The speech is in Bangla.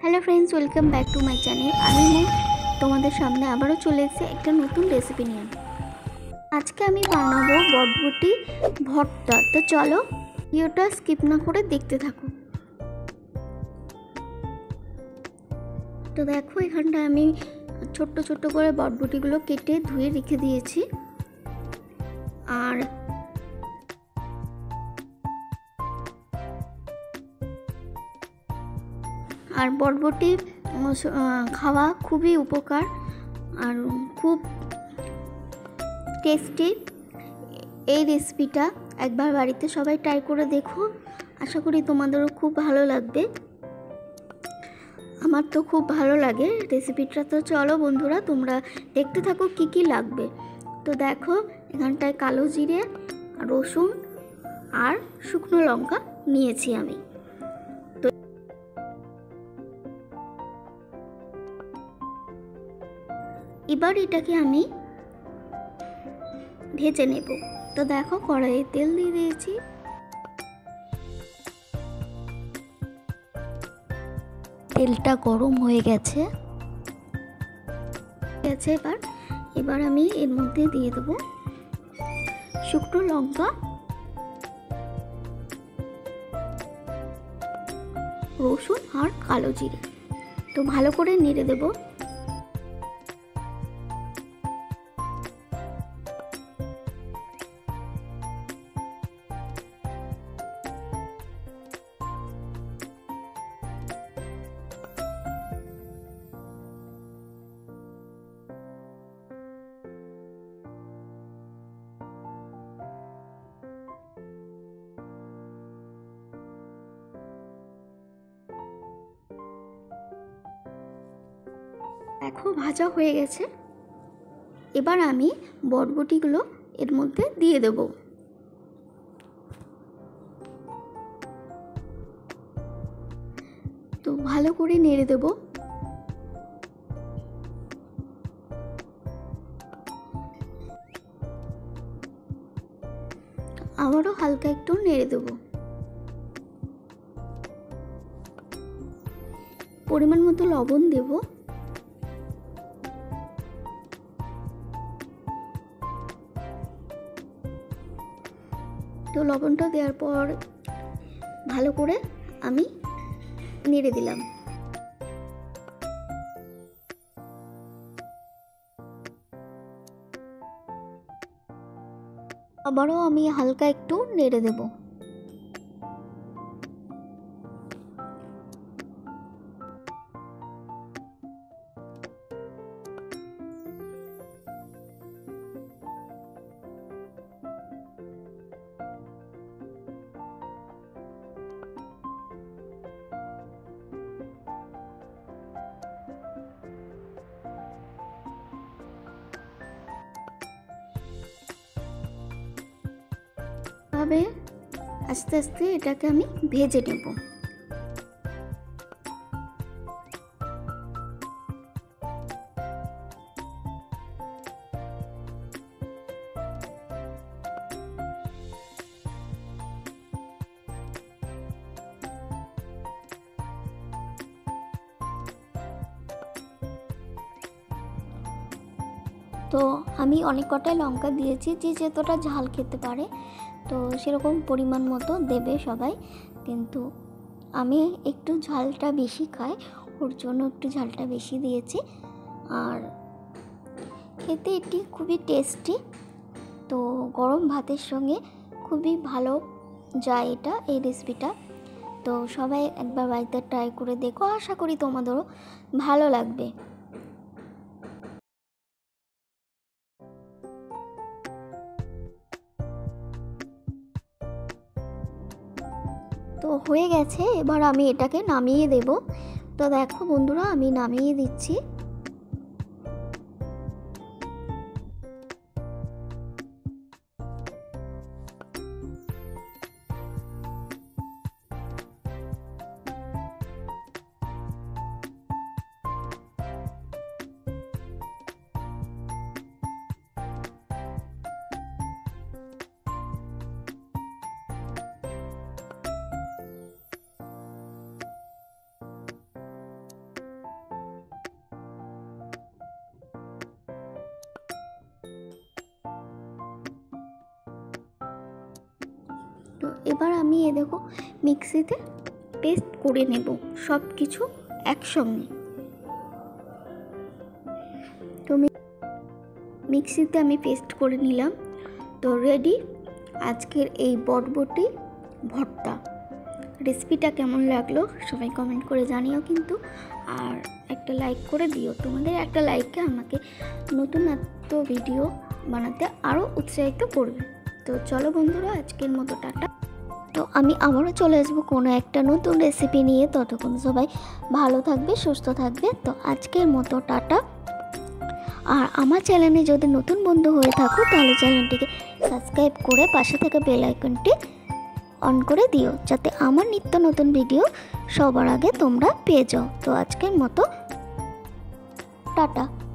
Hello friends, welcome back to my channel. আমি তোমাদের সামনে আবারও চলে এসেছি একটা নতুন রেসিপি নিয়ে। আজকে আমি বানাবো বটবটি ভর্তা। তো চলো ভিডিওটা স্কিপ না করে দেখতে থাকো। তো দেখো, এখানটা আমি ছোট্ট ছোট্ট করে বটবটিগুলো কেটে ধুয়ে রেখে দিয়েছি। আর বটবটি খাওয়া খুবই উপকার আর খুব টেস্টি। এই রেসিপিটা একবার বাড়িতে সবাই ট্রাই করে দেখো, আশা করি তোমাদেরও খুব ভালো লাগবে। আমার তো খুব ভালো লাগে রেসিপিটা। তো চলো বন্ধুরা, তোমরা দেখতে থাকো কি কি লাগবে। তো দেখো, এখানটায় কালো জিরে, রসুন আর শুকনো লঙ্কা নিয়েছি আমি। তো এবার এটাকে আমি ভেজে নেব। তো দেখো, কড়াইয়ে তেল দিয়ে দিয়েছি। তেলটা গরম হয়ে গেছে। এবার আমি এর মধ্যে দিয়ে দেবো শুকনো লঙ্কা, রসুন আর কালো জিরে। তো ভালো করে নেড়ে দেবো। দেখো, ভাজা হয়ে গেছে। এবার আমি বটবটিগুলো এর মধ্যে দিয়ে দেব। তো ভালো করে নেড়ে দেব। আবারও হালকা একটু নেড়ে দেব। পরিমাণ মতো লবণ দেব। তো লবণটা দেওয়ার পর ভালো করে আমি নেড়ে দিলাম। আবারও আমি হালকা একটু নেড়ে দেব। ভাবে আস্তে আস্তে এটাকে আমি ভেজে নেব। তো আমি অনেক কটাই লঙ্কা দিয়েছি, যে যতটা ঝাল খেতে পারে তো সেরকম পরিমাণ মতো দেবে সবাই। কিন্তু আমি একটু ঝালটা বেশি খাই, ওর জন্য একটু ঝালটা বেশি দিয়েছি। আর খেতে এটি খুবই টেস্টি। তো গরম ভাতের সঙ্গে খুবই ভালো যায় এই রেসিপিটা। তো সবাই একবার বাড়িতে ট্রাই করে দেখো, আশা করি তোমাদেরও ভালো লাগবে। তো হয়ে গেছে, এবার আমি এটাকে নামিয়ে দেব। তো দেখো বন্ধুরা, আমি নামিয়ে দিচ্ছি। তো এবার আমি দেখো মিক্সিতে পেস্ট করে নেব সব কিছু একসঙ্গে। তো মিক্সিতে আমি পেস্ট করে নিলাম। তো রেডি আজকের এই বটবটি ভর্তা। রেসিপিটা কেমন লাগলো সবাই কমেন্ট করে জানিও কিন্তু, আর একটা লাইক করে দিও। তোমাদের একটা লাইকে আমাকে নতুন ভিডিও বানাতে আরও উৎসাহিত করবে। তো চলো বন্ধুরা, আজকের মতো টাটা। তো আমি আবারও চলে আসবো কোনো একটা নতুন রেসিপি নিয়ে। ততক্ষণ সবাই ভালো থাকবে, সুস্থ থাকবে। তো আজকের মতো টাটা। আর আমার চ্যানেলে যদি নতুন বন্ধু হয়ে থাকো তাহলে চ্যানেলটিকে সাবস্ক্রাইব করে পাশে থাকা বেল আইকনটি অন করে দিও, যাতে আমার নিত্য নতুন ভিডিও সবার আগে তোমরা পেয়ে যাও। তো আজকের মতো টাটা।